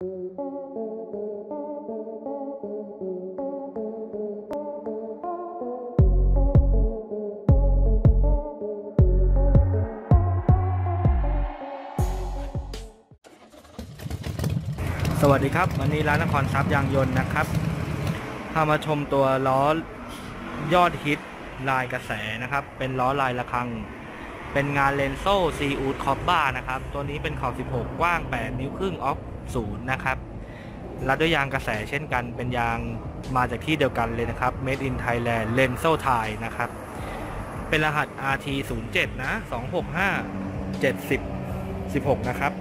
สวัสดีครับวันนี้ร้านนครทรัพย์ยางยนต์นะครับพามาชมตัวล้อยอดฮิตลายกระแสนะครับเป็นล้อลายระฆังเป็นงานเลนโซ่ซีอูดคอบบ้านะครับตัวนี้เป็นขอบ16กว้าง8นิ้วครึ่งออฟ0นะครับรัดด้วยยางกระแสเช่นกันเป็นยางมาจากที่เดียวกันเลยนะครับ Made in Thailand เลนโซ่ไทยนะครับเป็นรหัส RT07 นะ265 70 16นะครับ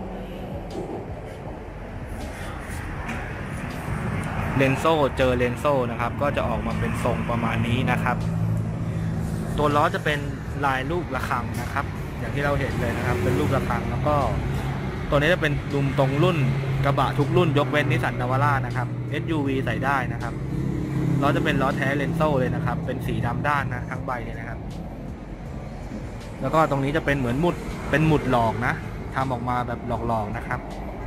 เลนโซ่เจอเลนโซ่นะครับก็จะออกมาเป็นทรงประมาณนี้นะครับตัวล้อจะเป็นลายลูกระฆังนะครับอย่างที่เราเห็นเลยนะครับเป็นลูกระฆังแล้วก็ตัวนี้จะเป็นดุมตรงรุ่นกระบะทุกรุ่นยกเว้นนิสสันนาวาร่านะครับ SUV ใส่ได้นะครับล้อจะเป็นล้อแท้เลนโซ่เลยนะครับเป็นสีดำด้านนะทั้งใบเลยนะครับแล้วก็ตรงนี้จะเป็นเหมือนหมุดหลอกนะทำออกมาแบบหลอกๆนะครับ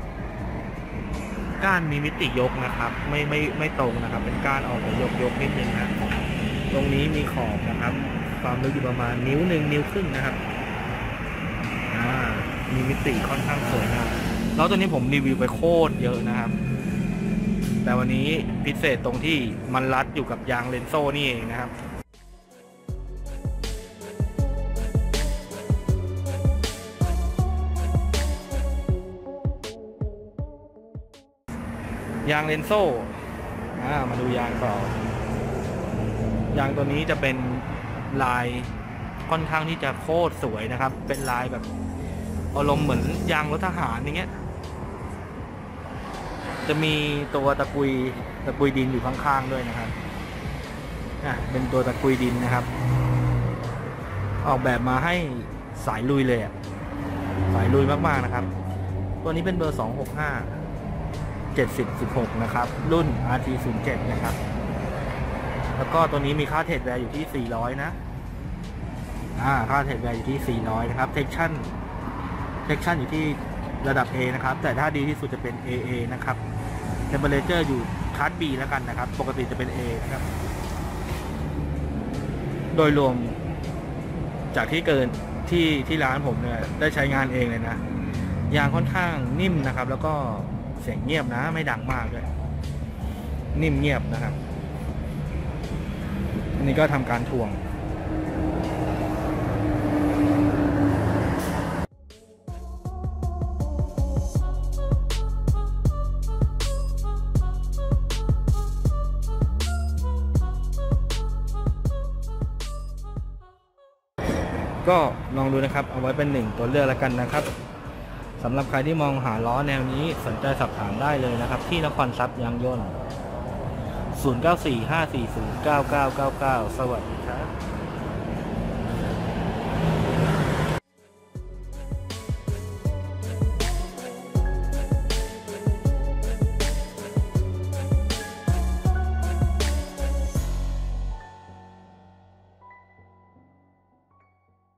ก้านมีมิติยกนะครับไม่ตรงนะครับเป็นก้านออกยกนิดนึงนะตรงนี้มีขอบนะครับความลึกอยู่ประมาณนิ้ว1 นิ้วครึ่งนะครับมีมิติค่อนข้างสวยงามแล้วตัวนี้ผมรีวิวไปโคตรเยอะนะครับแต่วันนี้พิเศษตรงที่มันรัดอยู่กับยางเลนโซ่นี่เองนะครับยางเลนโซ่มาดูยางต่อยางตัวนี้จะเป็นลายค่อนข้างที่จะโคตรสวยนะครับเป็นลายแบบอารมณ์เหมือนยางรถทหารอย่างเงี้ยจะมีตัวตะกุยดินอยู่ข้างๆด้วยนะครับเป็นตัวตะกุยดินนะครับออกแบบมาให้สายลุยเลยสายลุยมากๆนะครับตัวนี้เป็นเบอร์265 70 16นะครับรุ่น RT07 นะครับแล้วก็ตัวนี้มีค่าเทรดแวร์อยู่ที่400นะค่าเทรดแวร์อยู่ที่400นะครับเทคชั่นอยู่ที่ระดับ A นะครับแต่ถ้าดีที่สุดจะเป็น AA นะครับเทมเปอเรเจอร์อยู่คลาส B แล้วกันนะครับปกติจะเป็น A นะครับโดยรวมจากที่เกินที่ร้านผมเนี่ยได้ใช้งานเองเลยนะยางค่อนข้างนิ่มนะครับแล้วก็เสียงเงียบนะไม่ดังมากด้วยนิ่มเงียบนะครับอันนี้ก็ทำการถ่วงก็ลองดูนะครับเอาไว้เป็น1ตัวเลือกแล้วกันนะครับสำหรับใครที่มองหาล้อแนวนี้สนใจสอบถามได้เลยนะครับที่นครทรัพย์ยางยนต์0945409999 สวัสดีครับ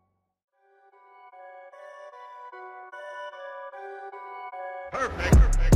Perfect.